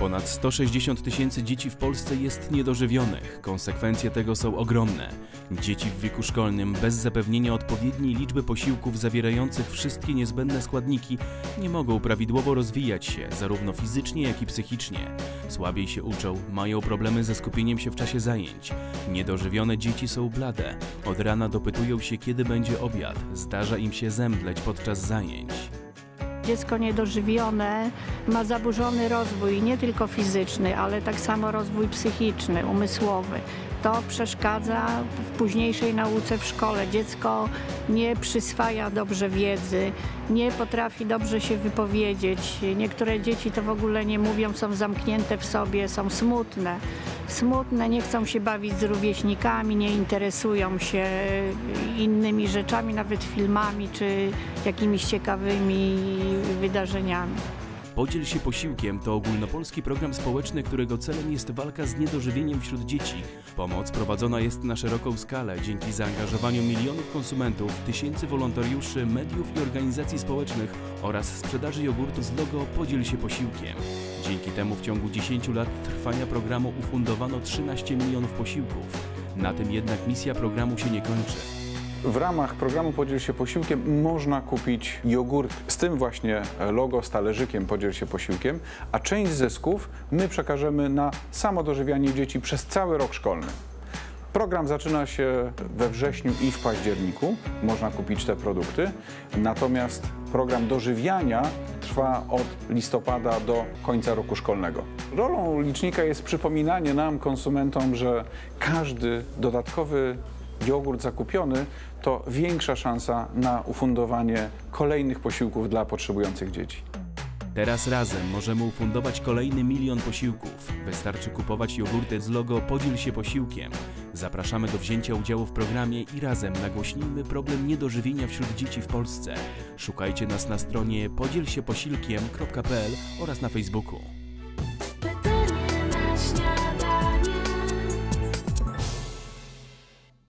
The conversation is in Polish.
Ponad 160 tysięcy dzieci w Polsce jest niedożywionych. Konsekwencje tego są ogromne. Dzieci w wieku szkolnym bez zapewnienia odpowiedniej liczby posiłków zawierających wszystkie niezbędne składniki nie mogą prawidłowo rozwijać się, zarówno fizycznie, jak i psychicznie. Słabiej się uczą, mają problemy ze skupieniem się w czasie zajęć. Niedożywione dzieci są blade. Od rana dopytują się, kiedy będzie obiad. Zdarza im się zemdleć podczas zajęć. Dziecko niedożywione ma zaburzony rozwój nie tylko fizyczny, ale tak samo rozwój psychiczny, umysłowy. To przeszkadza w późniejszej nauce w szkole. Dziecko nie przyswaja dobrze wiedzy, nie potrafi dobrze się wypowiedzieć. Niektóre dzieci to w ogóle nie mówią, są zamknięte w sobie, są smutne. Nie chcą się bawić z rówieśnikami, nie interesują się innymi rzeczami, nawet filmami czy jakimiś ciekawymi wydarzeniami. Podziel się posiłkiem to ogólnopolski program społeczny, którego celem jest walka z niedożywieniem wśród dzieci. Pomoc prowadzona jest na szeroką skalę dzięki zaangażowaniu milionów konsumentów, tysięcy wolontariuszy, mediów i organizacji społecznych oraz sprzedaży jogurtu z logo Podziel się posiłkiem. Dzięki temu w ciągu 10 lat trwania programu ufundowano 13 milionów posiłków. Na tym jednak misja programu się nie kończy. W ramach programu Podziel się posiłkiem można kupić jogurt z tym właśnie logo, z talerzykiem Podziel się posiłkiem, a część zysków my przekażemy na samodożywianie dzieci przez cały rok szkolny. Program zaczyna się we wrześniu i w październiku, można kupić te produkty, natomiast program dożywiania trwa od listopada do końca roku szkolnego. Rolą licznika jest przypominanie nam, konsumentom, że każdy dodatkowy jogurt zakupiony to większa szansa na ufundowanie kolejnych posiłków dla potrzebujących dzieci. Teraz razem możemy ufundować kolejny 1 milion posiłków. Wystarczy kupować jogurty z logo Podziel się posiłkiem. Zapraszamy do wzięcia udziału w programie i razem nagłośnijmy problem niedożywienia wśród dzieci w Polsce. Szukajcie nas na stronie podzielsieposiłkiem.pl oraz na Facebooku.